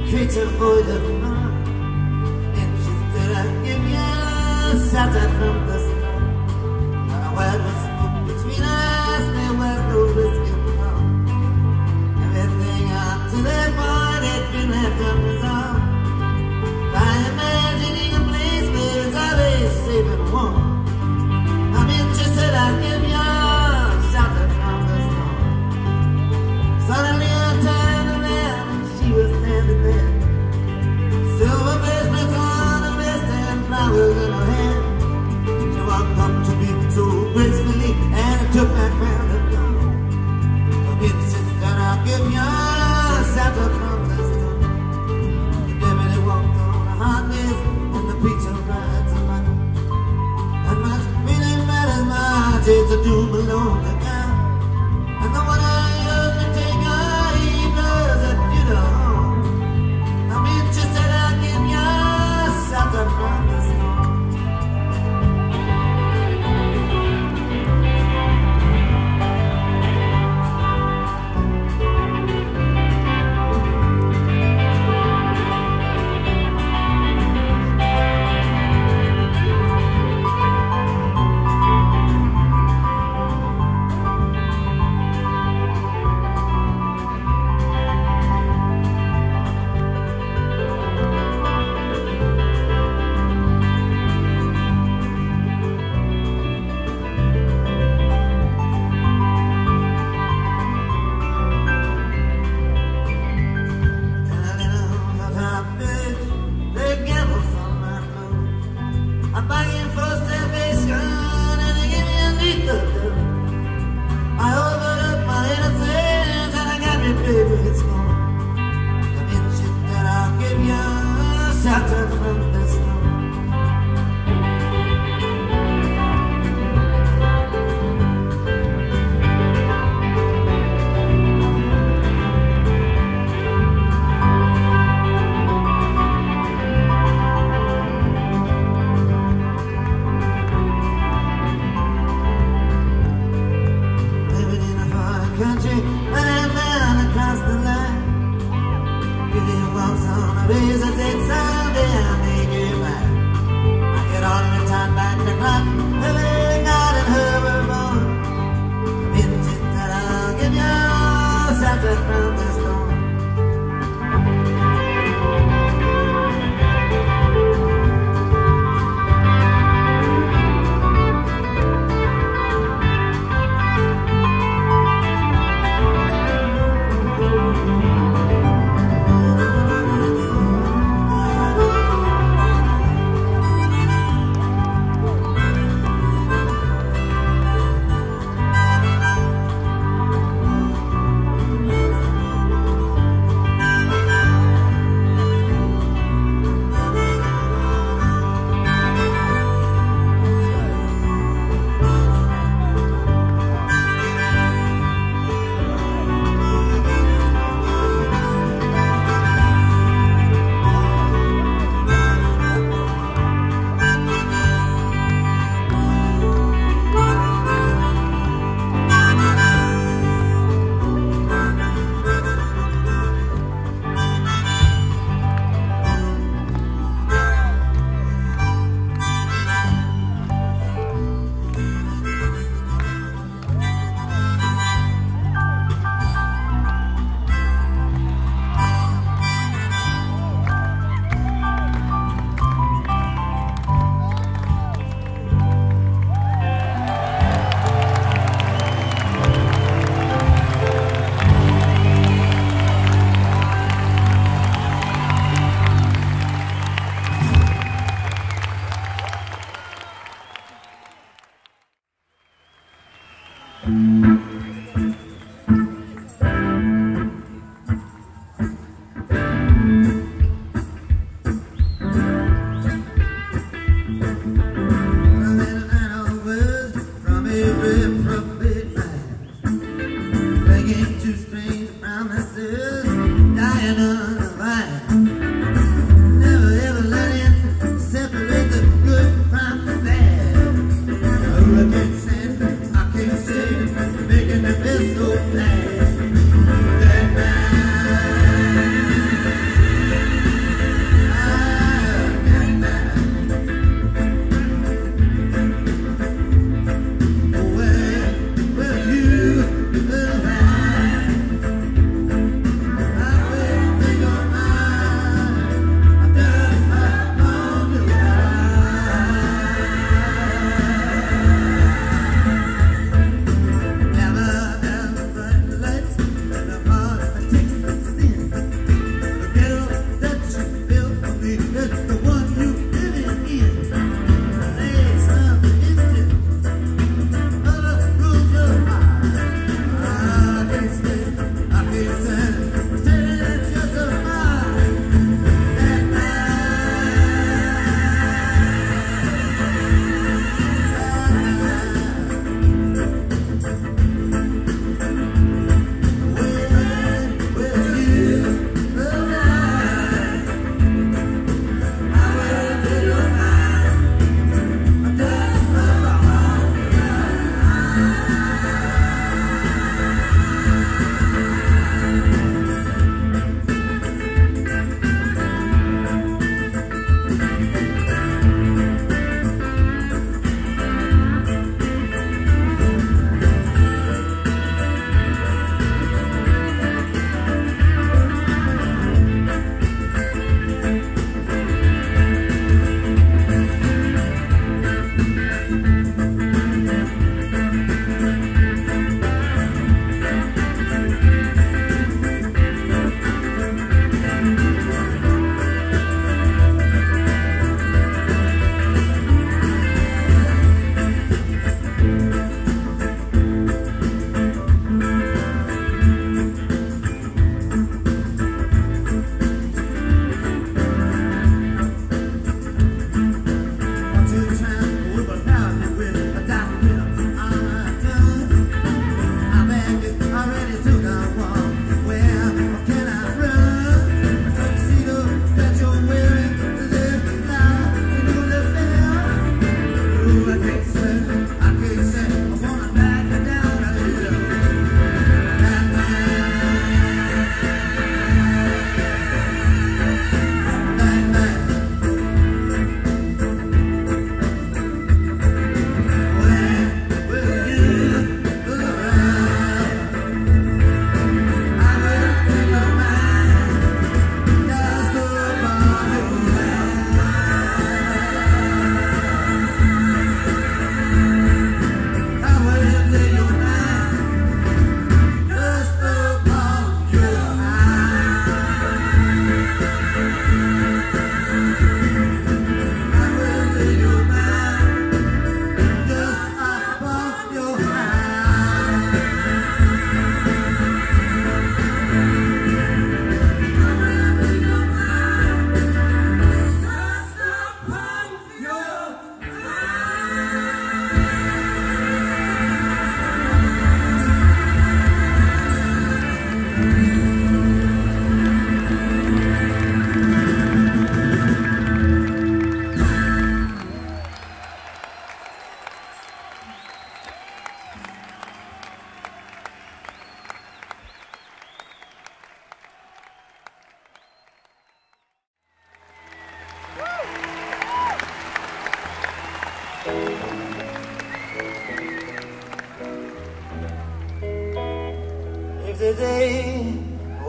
creature for the fun. And she said, I'll give you a shelter from the sun. Not a word was spoken between us, there was no risk involved. Everything up to that point had been left unresolved. By imagining a place where it's always safe and warm. I'm interested, I'll give you a shelter from the storm. Suddenly I turned around and she was standing there. Silver bracelets on her wrist and flowers in her hand. She walked up to me so gracefully and I took my crown and gone. I'm insistent, I'll give you a shelter from the storm.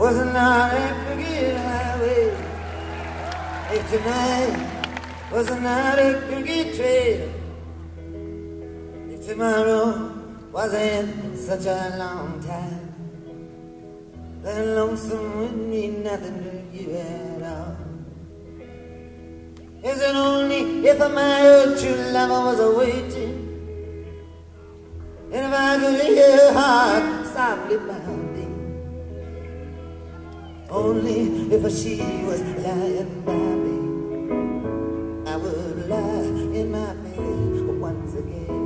was not a cricket highway. If tonight was not a cricket trail, if tomorrow wasn't such a long time, then lonesome would mean nothing to you at all. Is it only if my old true lover was awaiting, and if I could hear her heart softly pounding, only if she was lying by me, I would lie in my bed once again.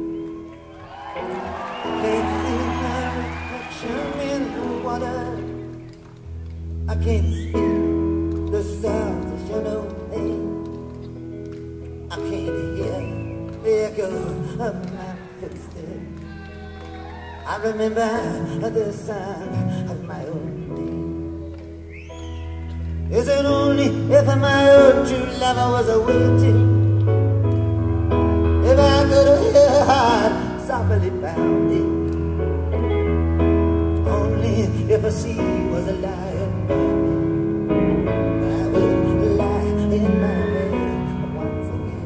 I can't see my reflection in the water, I can't speak the sounds of your pain, I can't hear the echo of my footsteps. I remember the sound of my own name. Is it only if my old true lover was awaiting, if I could hear her heart softly pounding, only if she was lying by me, I would lie in my bed once again.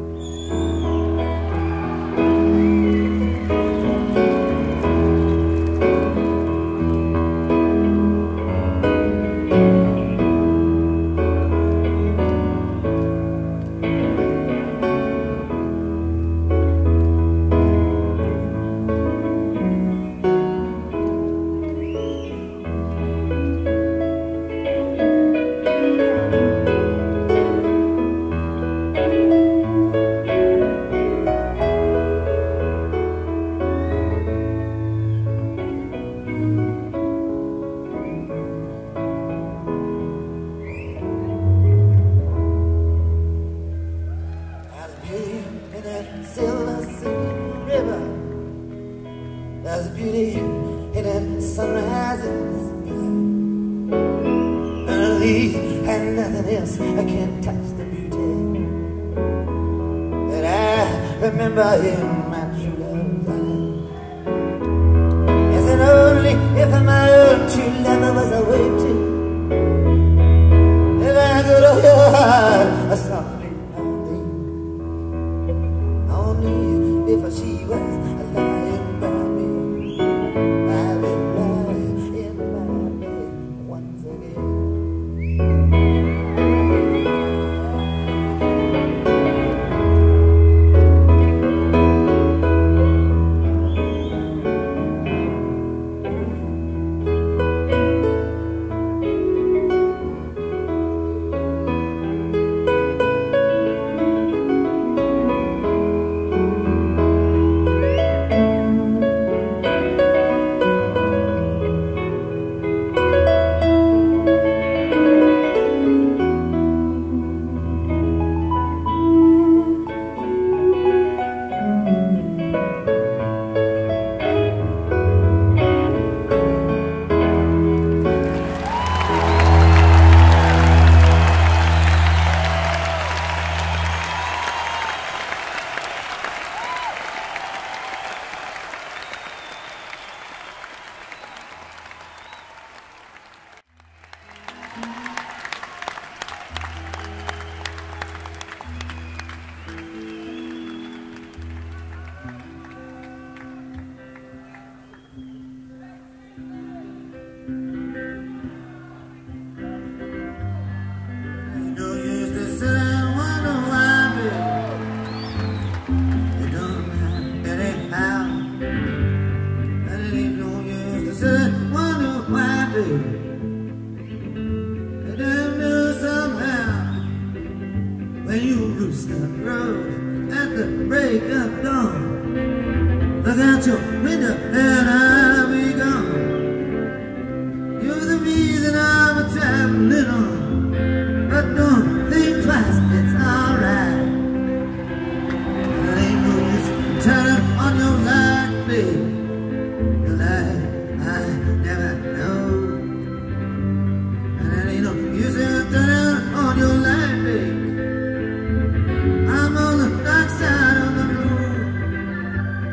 In my true love's eyes. Is it only if my old true lover was awaiting, if I could hear her heart softly pounding, only if she was lying by me, I would lie in my bed once again.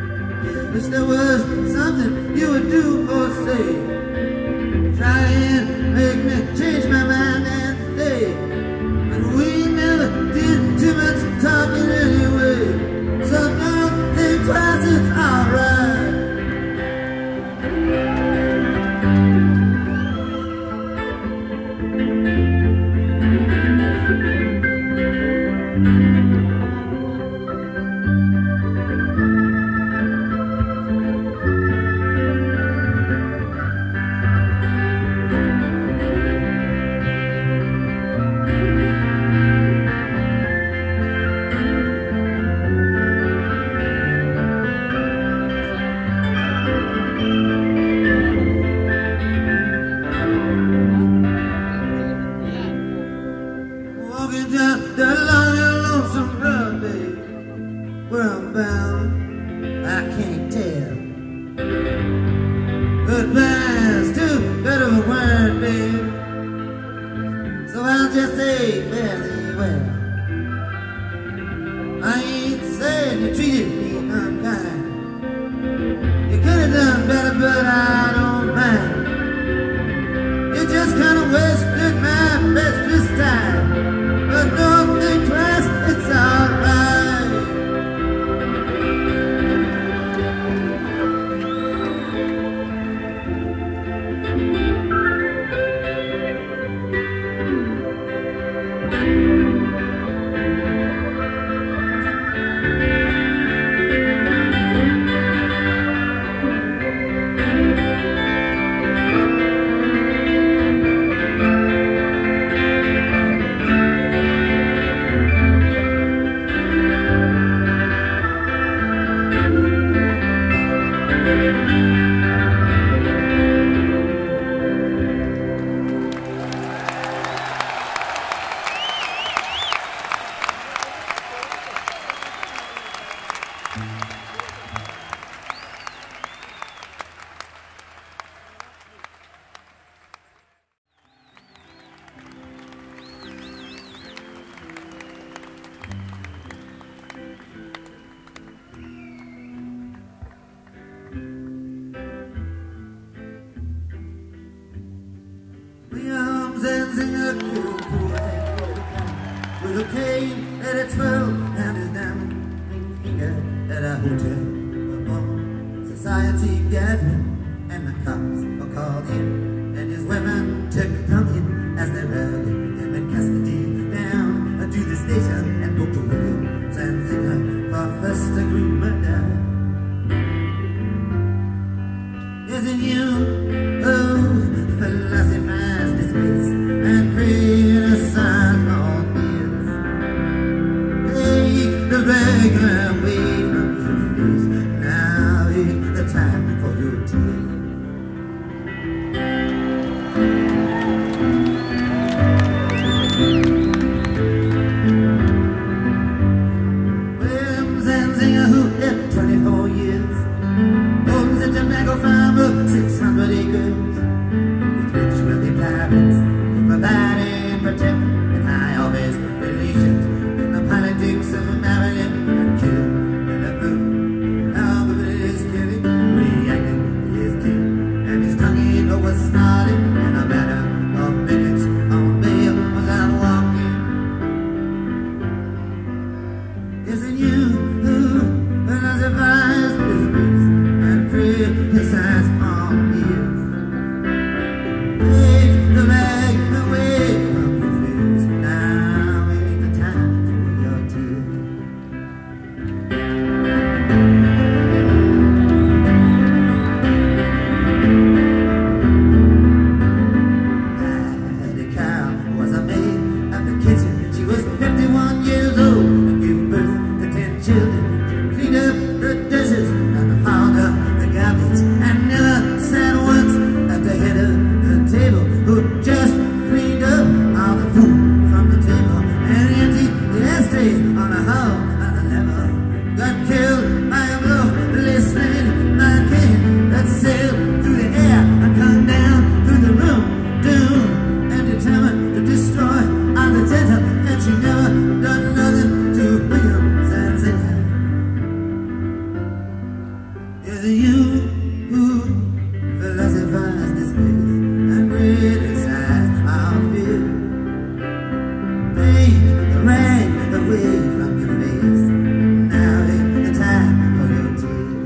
Wish there was something you would do or say, trying pay fairly well. I ain't saying you treated me unkind. You could have done better, but I don't mind. You just kind of wasted my precious time. But don't think twice, it's alright. With a cane at its throat and his diamond ring finger at a hotel. The society gathered and the cops were called in, and his women took from him as they rode him in custody down to the station and booked a Williams and Singer for first-degree murder. Is it you who philosophize disgrace and criticize all fears? Take the beggar away from your face. Now is the time for your tears. Williams and Singer, who lived 24 years, owns a tobacco farm of 600 acres, with rich wealthy parents who provide and protect and high office relations in the politics of Madelyn and kill in the boot. Now the village is killing, reacting to his king, and his tongue was snarling, and a matter of minutes on bail was out walking. Isn't you who philosophize disgrace and criticize all years? Take the rag away from your face. Now ain't the time for your tears. Patty Cow was a maid of the kitchen. She was 51 years old and gave birth to 10 children. She cleaned up the dishes and hauled up the garbage and never sat once at the head of the table, who just cleaned up all the food from the table and emptied the ashtrays on the hall on the level. Got killed by a blow, listening by a cane that sailed through the air and come down through the room, doomed and determined to destroy all the gentle, and she never done nothing to Williams and Singer. Is it you who philosophize disgrace and criticize our fear? Take the rag away from your face. Now ain't the time for your tears.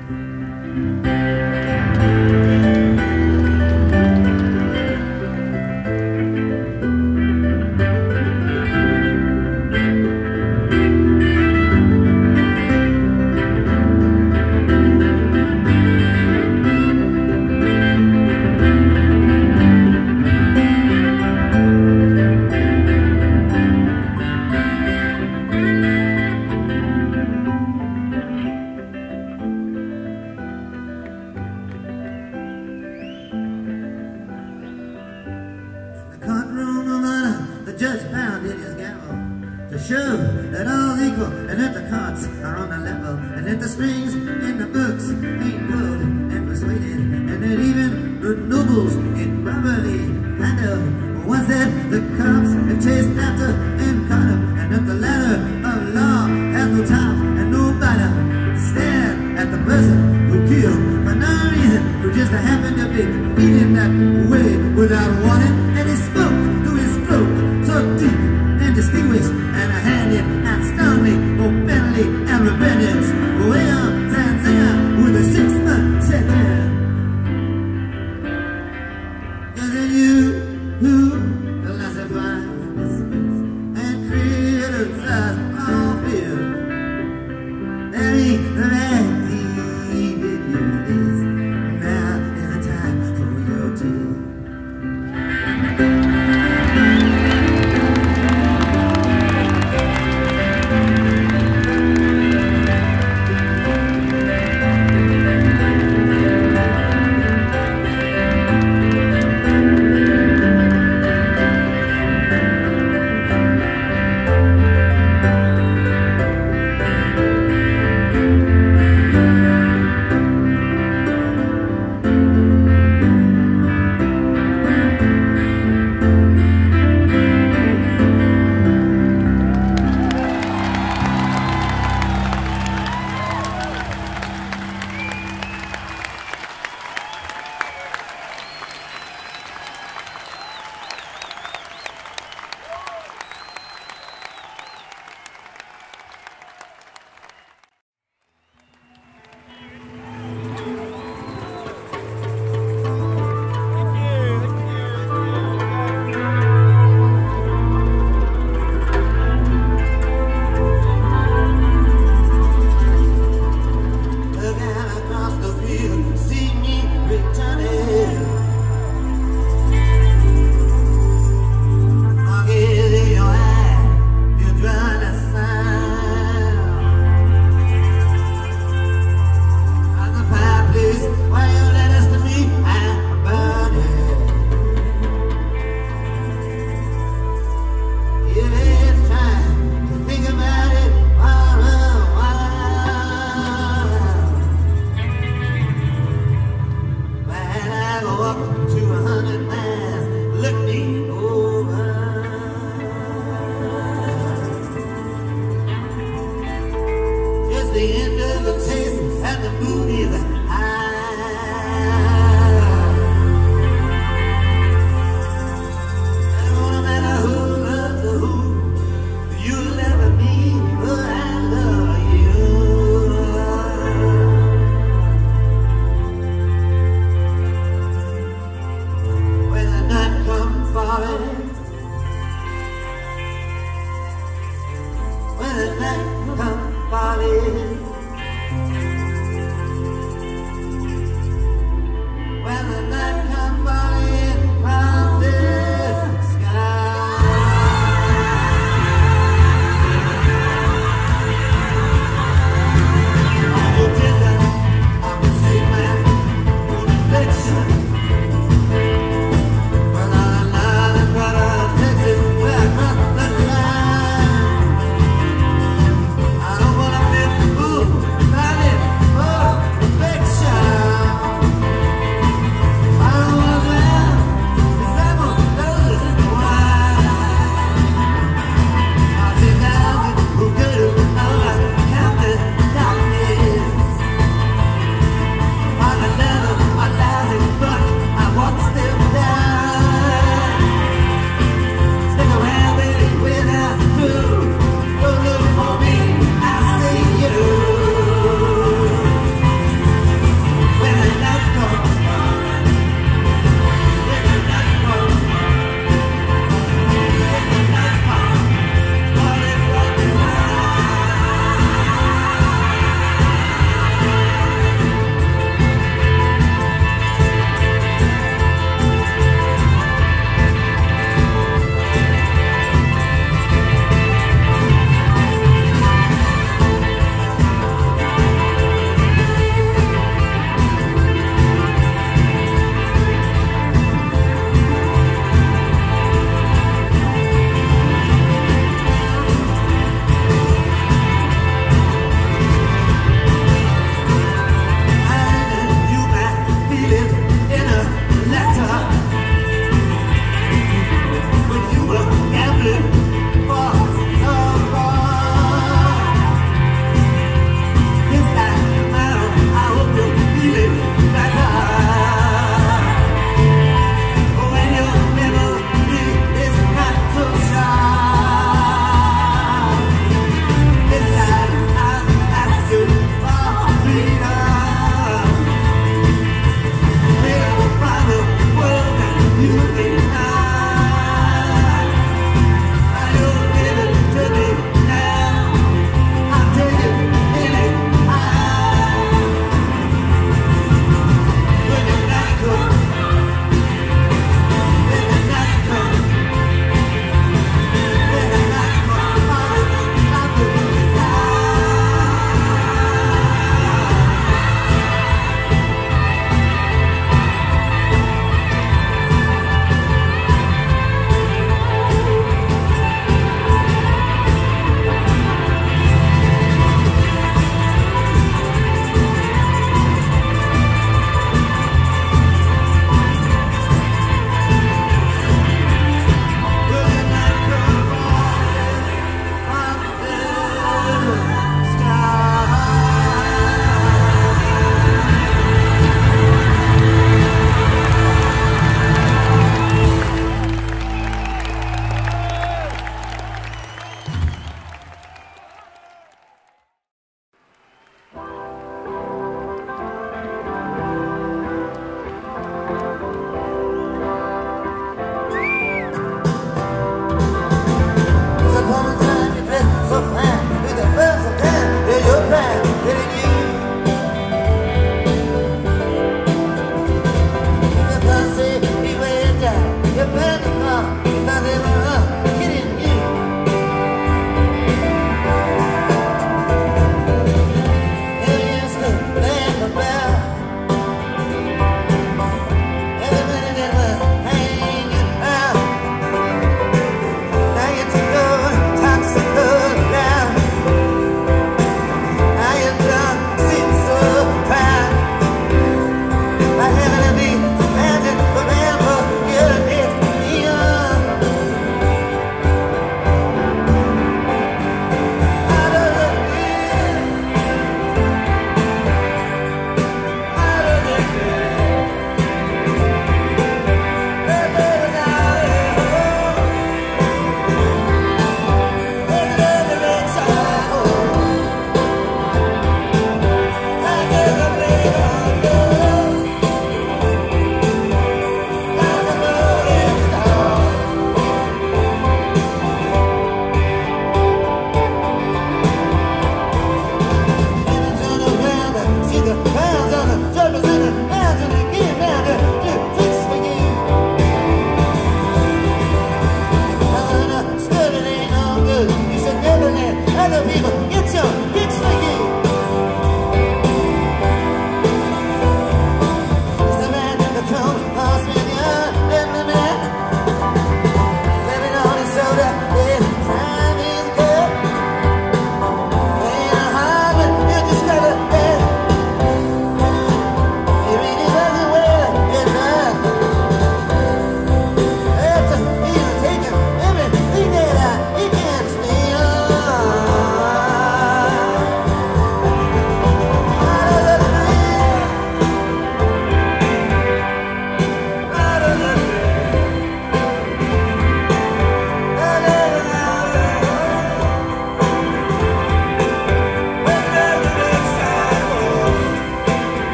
The courtroom of honor, the judge pounded his gavel to show that all's equal and that the cards are on the level, and that the strings in the books ain't pulled and persuaded, and that even the nobles in properly handled One said the cops have chased after and caught him, and up the ladder of law has no time and no bottom. Stand at the person who killed for no reason, who just happened to be feeling that way without warning, and he spoke through his throat so deep and distinguished, and a handed astounding profanity and repentance. Well, Tanzania with a 6-month sentence. Is it you who philosophize and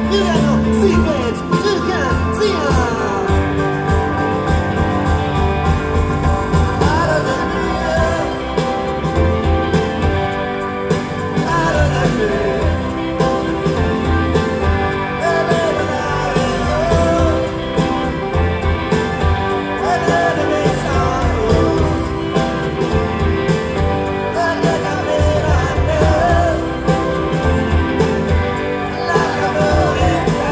You got no secrets, you can't see them. Out of the dream, out of the dream. Like a movie.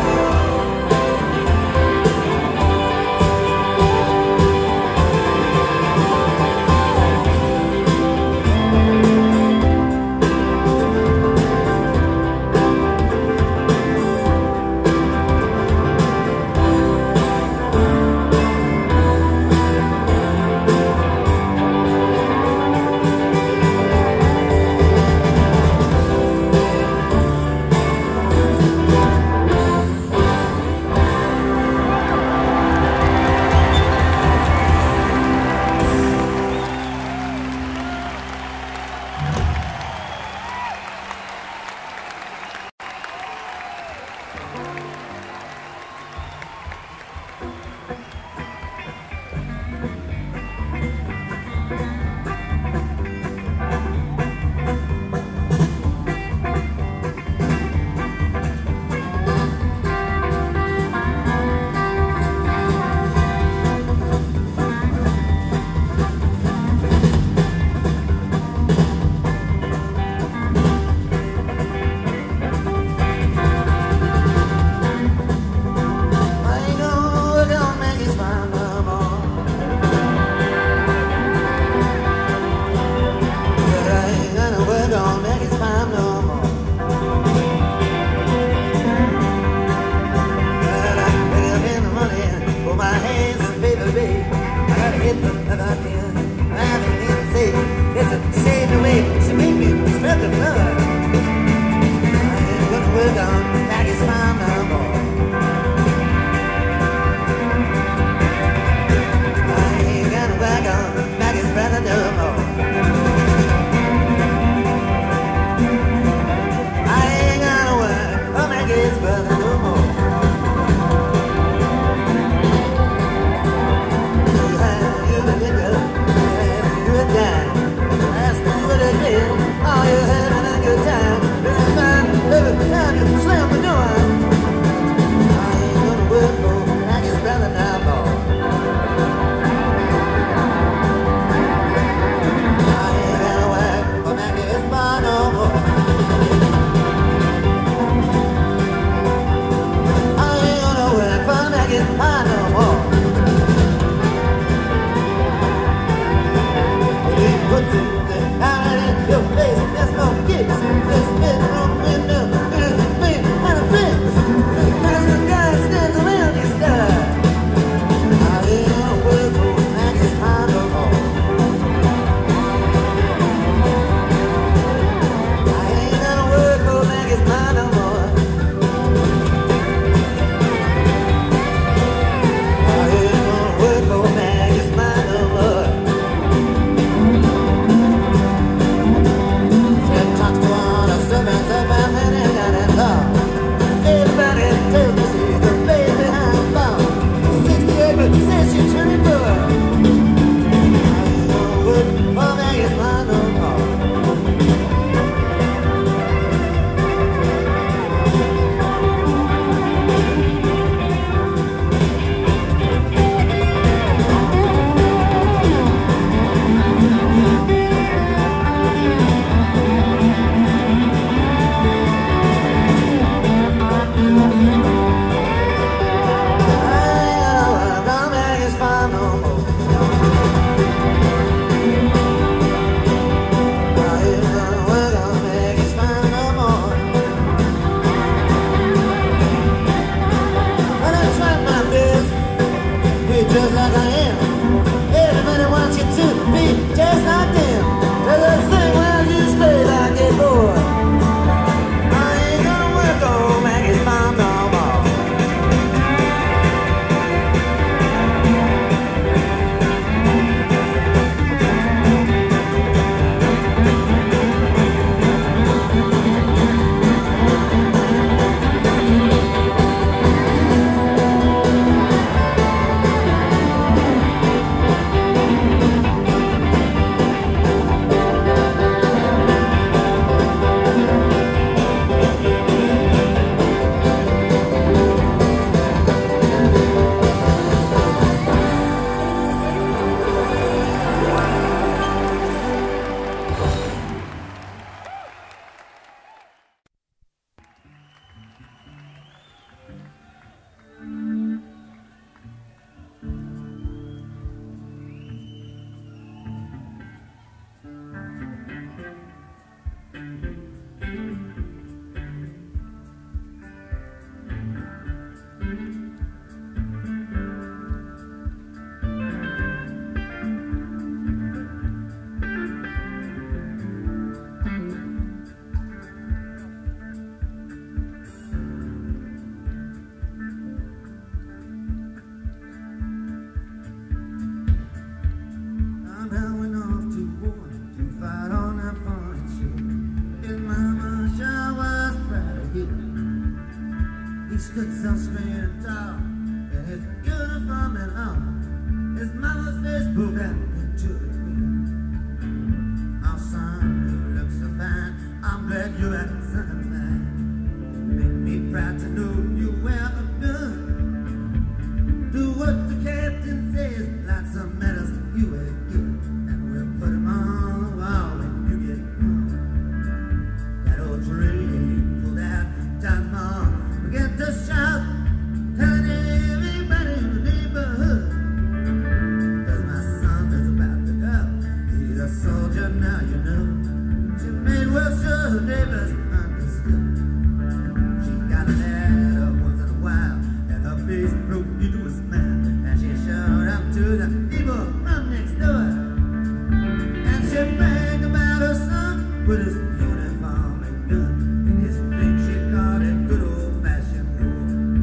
sunscreen and tall, and his uniform and all. His mama's face broke out into a grin. Oh, son, you look so fine. I'm glad you're a son of mine. Make me proud to know you wear a gun. Do what the captain says, lots of medals you will get, and we'll put them on the wall when you get home. That old train pulled out, John's mom began to shout, telling everybody in the neighborhood, 'cause my son is about to go. He's a soldier now, you know. She made well sure her neighbors understood. She got a letter once in a while, and her face broke into a smile, and she showed up to the people from next door, and she bragged about her son with his uniform and gun. In his thing she called it good old-fashioned war.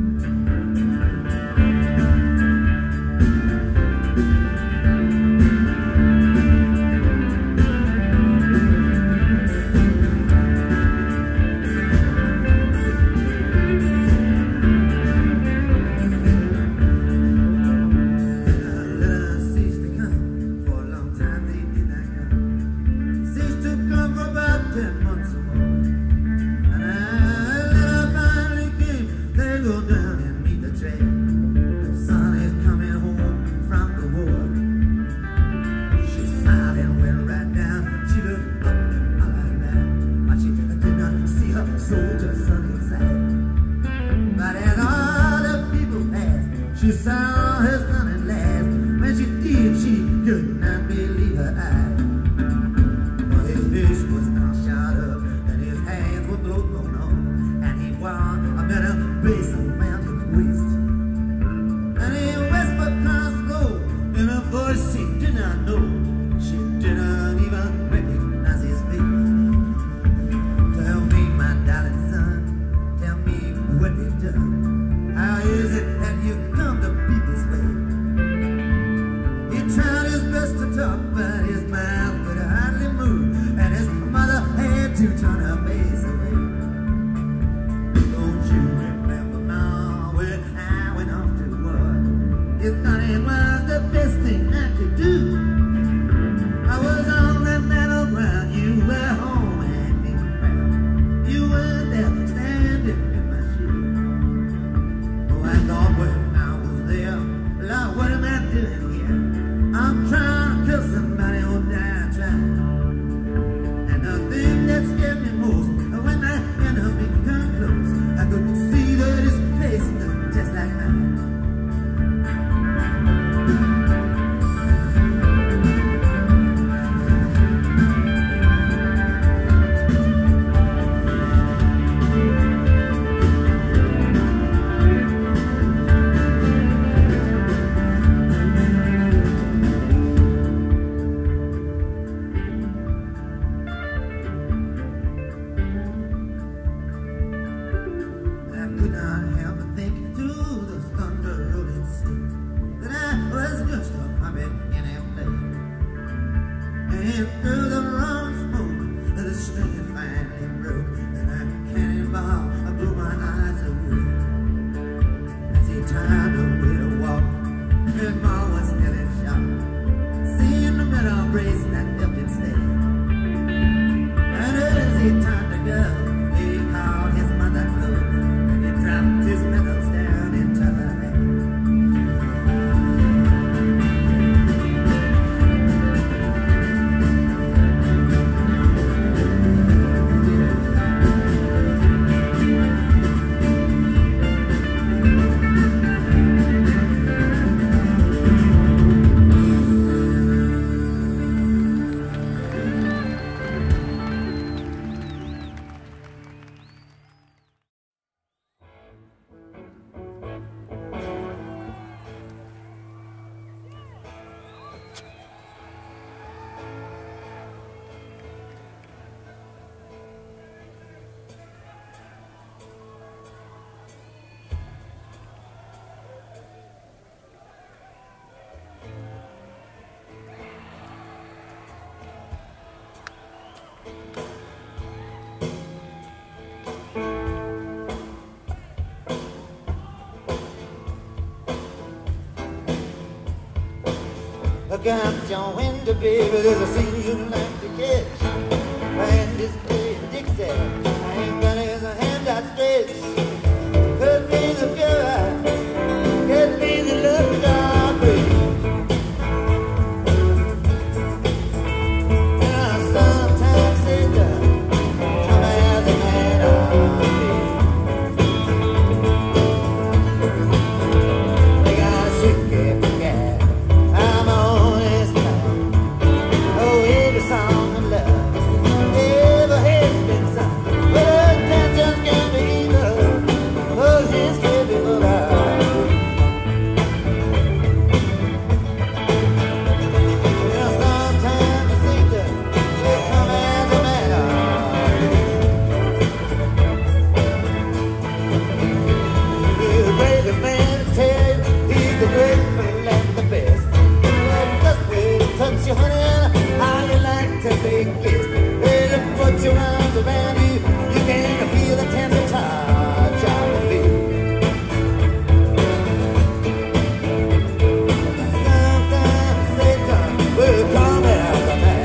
She saw her son at last. When she did, she could not believe her eyes. For his face was now shot up, and his hands were both blown off, and he wore a metal bracelet around his waist. And he whispered across the road in a voice she did not know. She didn't even recognize his face. Tell me, my darling son, tell me what they've done. How is it that you come to be this way? He tried his best to talk, but his mouth could hardly move, and his mother had to turn her face away. Don't you remember now when I went off to war? You thought it was the best thing I could do. I was on that battleground, you were home and me proud. You were there standing in my shoes. I thought when I was there, Lord, what am I doing here? I'm trying to kill somebody or die trying. And the thing that scared me most, when my enemy come close, I could see that his face looked just like mine. Look out your window, baby, there's a scene you'd like to catch. Man, this playing Dixie, I ain't got his hand out straight. Could be the fury, could be the love God breaks. And I sometimes say that come as a man of me. We got a sick every guy. I'm on his time. Oh, every song of love ever has been sung. But that just can't be love. Oh, she's capable of. Sometimes I think that they come as a man. He's a great man to tell you. He's the grateful and the best. Just way to touch you, honey, how you like to be kissed. Way to put your arms around you. You can feel the tender touch of your feet. Sometimes Satan will come as a man.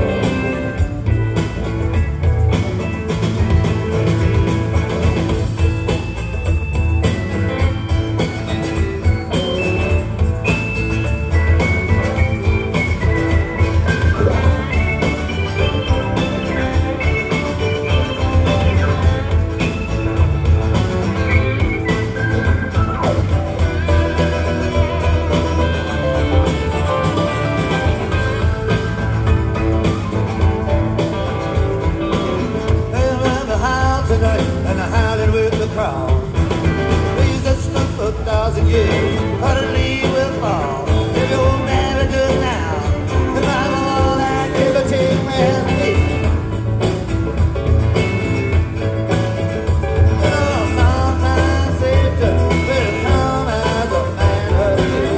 And the howling with the crowd. Please that stuck for 1,000 years, utterly will fall. If you're married to it now, if I'm all that give or take with me. Sometimes Satan will come as a man of you.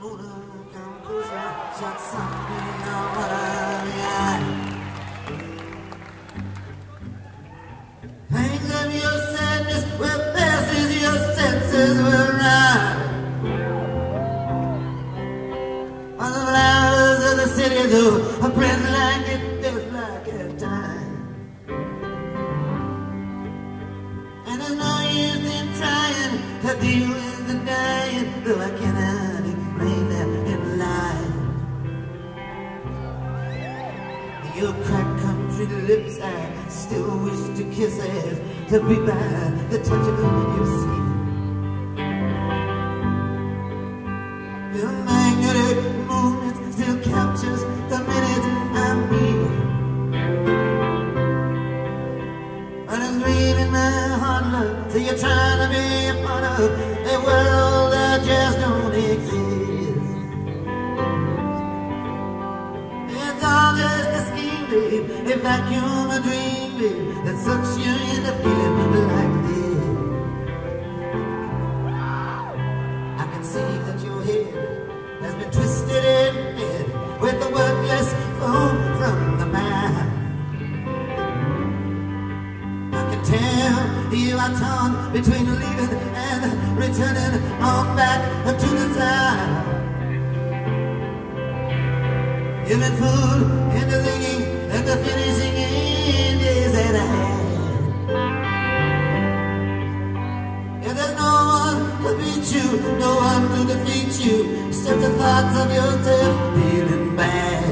come closer, shut something on one of the eye. Hangs up your sadness where passes your senses will ride. On the flowers of the city though, a breath like it feels like a time. And there's no use in trying to deal with the dying, though I cannot explain that in life. Your cracked country lips, I still wish to kiss as to be by the touch of your skin. Your magnetic movement still captures the minute I'm here. But it's grieving my heart, love, so you're trying to be a part of a world that just don't exist. It's all just a scheme, babe, a vacuum, a dream, babe, that sucks you into feeling like this. I can see that your head has been twisted in bed with the wordless foam from the mouth. I can tell you are torn between leaving and returning on back to the side. You've been fooled into thinking that the finishing end is at hand. If there's no one to beat you, no one to defeat you, except the thoughts of yourself feeling bad.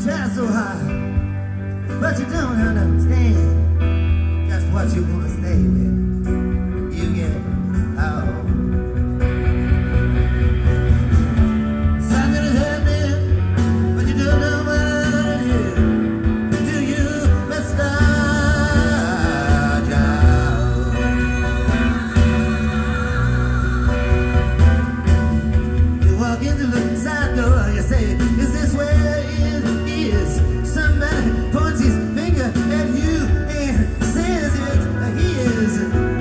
try so hard, but you don't understand just what you wanna stay with. You get out. Something is happening, but you don't know what it is. Do you Mr. Jones? You walk into the side door, you say, is this where it is? Somebody points his finger at you and says it's his.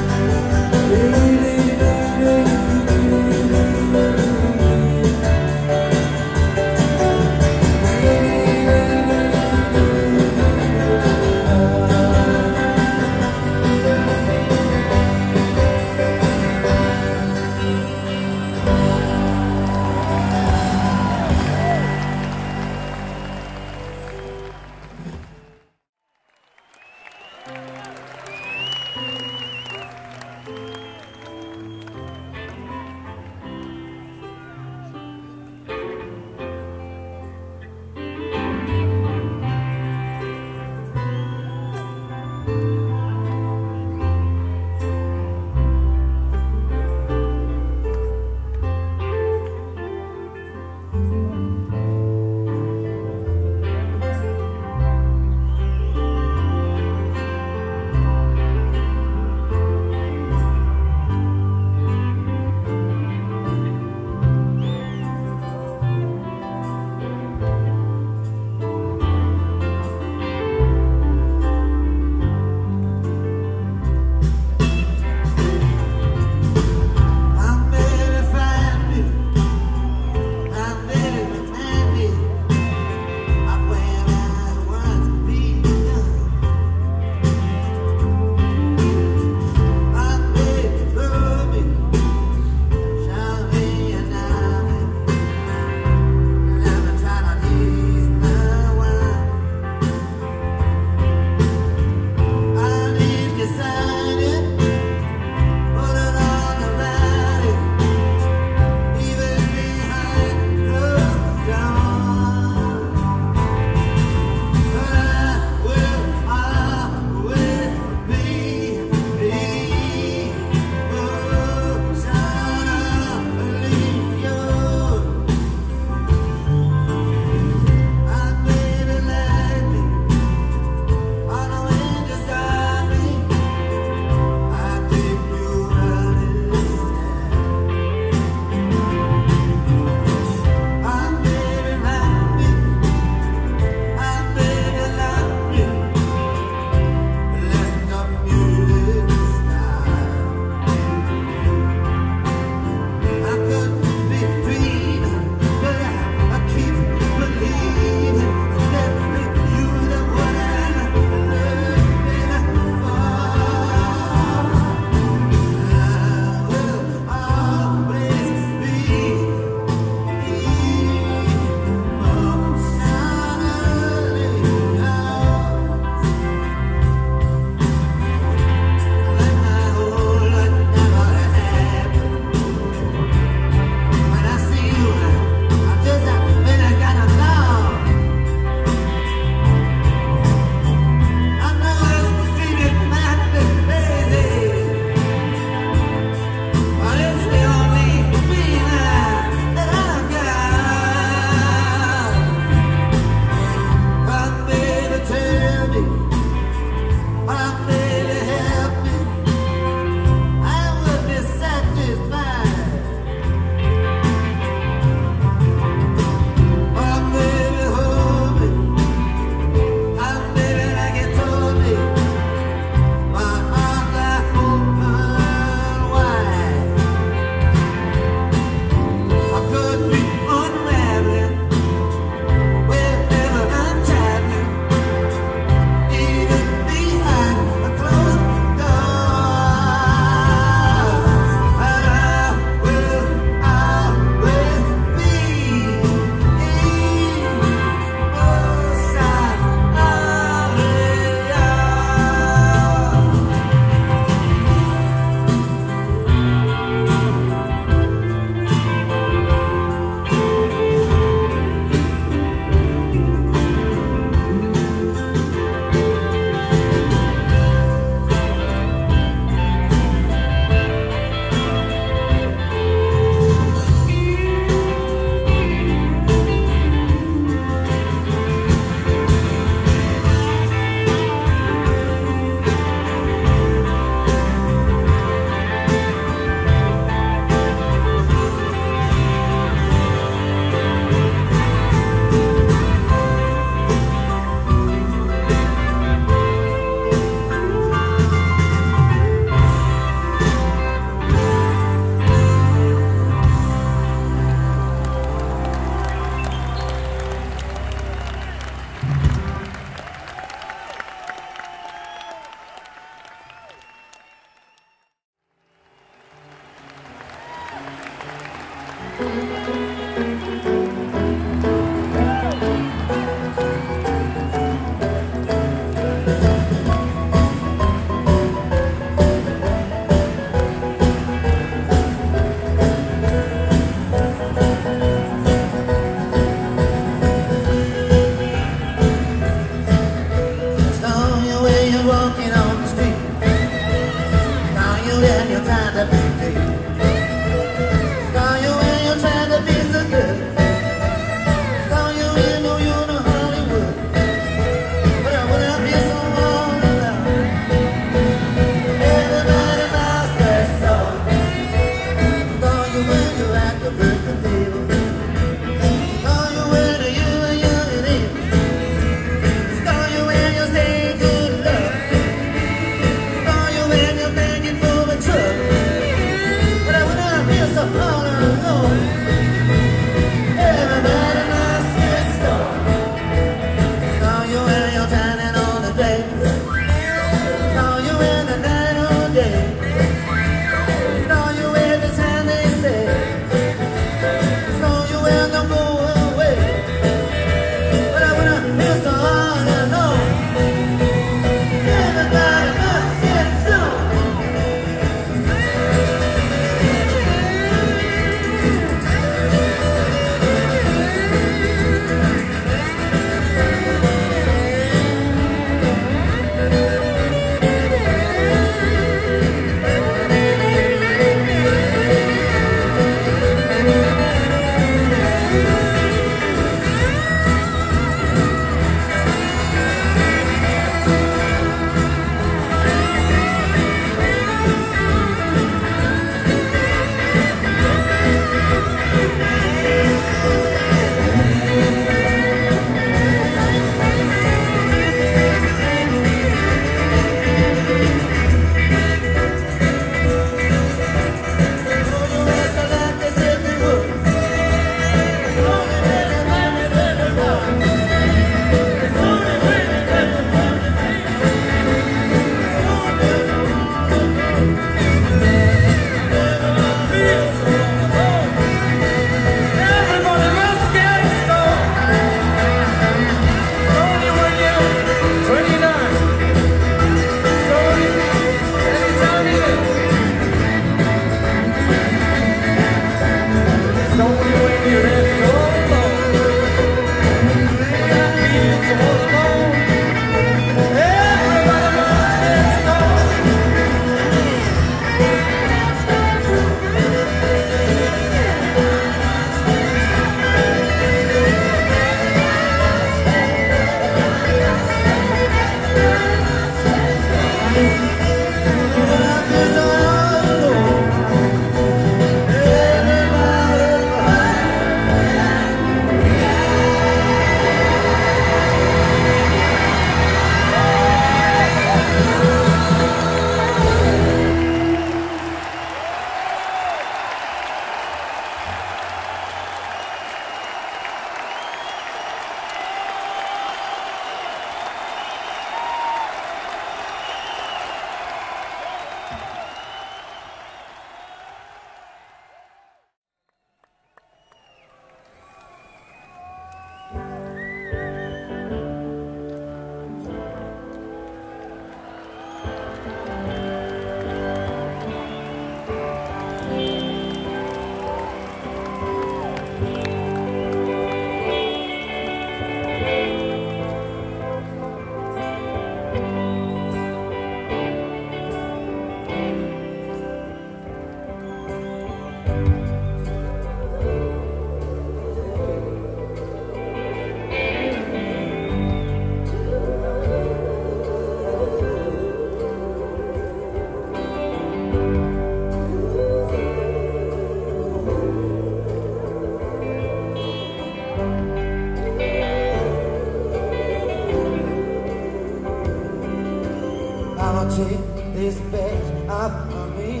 take this page off of me.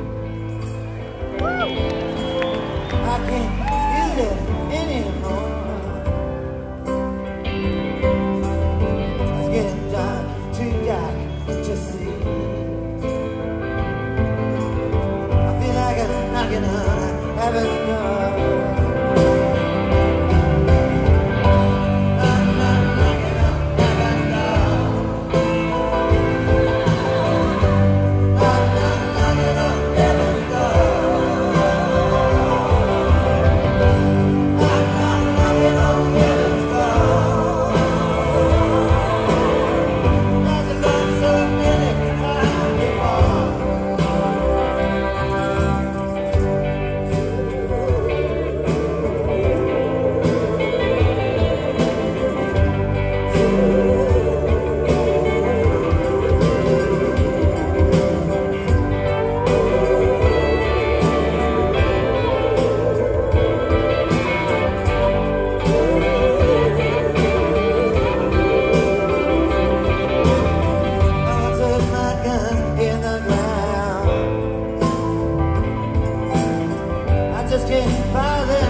I can't use it anymore. It's getting dark, too dark to see. I feel like I'm knocking on Just can't find it.